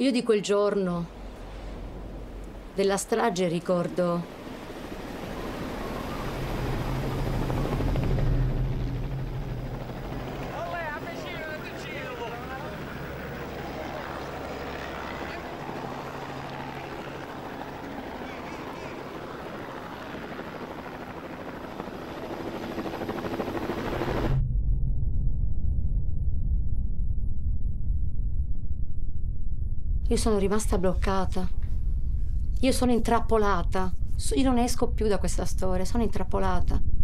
Io di quel giorno, della strage, ricordo io sono rimasta bloccata. Io sono intrappolata. Io non esco più da questa storia, sono intrappolata.